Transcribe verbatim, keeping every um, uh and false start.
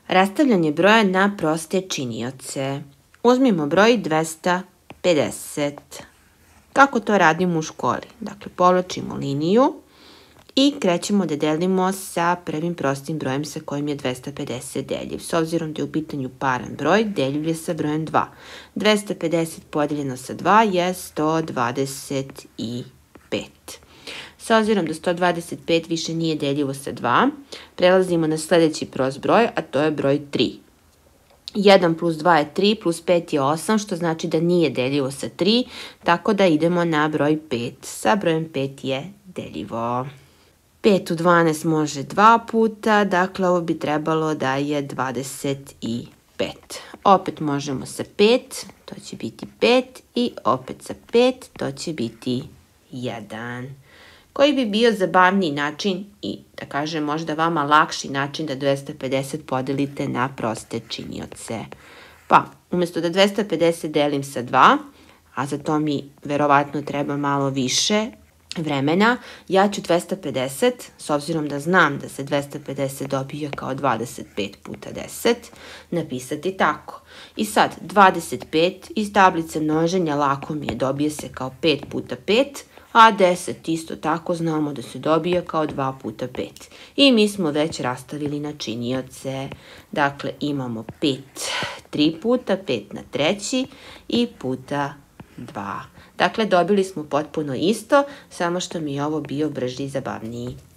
Rastavljanje broja na proste činioce. Uzmimo broj dvesta pedeset. Kako to radimo u školi? Dakle, povlačimo liniju i krećemo da delimo sa prvim prostim brojem sa kojim je dvesta pedeset deljiv. S obzirom da je u pitanju paran broj, deljiv je sa brojem dva. dvesta pedeset podeljeno sa dva je sto dvadeset pet. S obzirom da sto dvadeset pet više nije deljivo sa dva, prelazimo na sledeći prost broj, a to je broj tri. jedan plus dva je tri, plus pet je osam, što znači da nije deljivo sa tri, tako da idemo na broj pet. Sa brojem pet je deljivo. pet u dvanaest može dva puta, dakle ovo bi trebalo da je dvadeset pet. Opet možemo sa pet, to će biti pet, i opet sa pet, to će biti jedan. Koji bi bio zabavniji način i, da kažem, možda vama lakši način da dvesta pedeset podelite na proste činioce? Pa, umjesto da dvesta pedeset delim sa dva, a za to mi verovatno treba malo više vremena, ja ću dvesta pedeset, s obzirom da znam da se dvesta pedeset dobija kao dvadeset pet puta deset, napisati tako. I sad, dvadeset pet iz tablice množenja lako mi je, dobije se kao pet puta pet, a deset isto tako znamo da se dobija kao dva puta pet. I mi smo već rastavili na činioce. Dakle, imamo pet tri puta, pet na treći i puta dva. Dakle, dobili smo potpuno isto, samo što mi je ovo bio brži i zabavniji.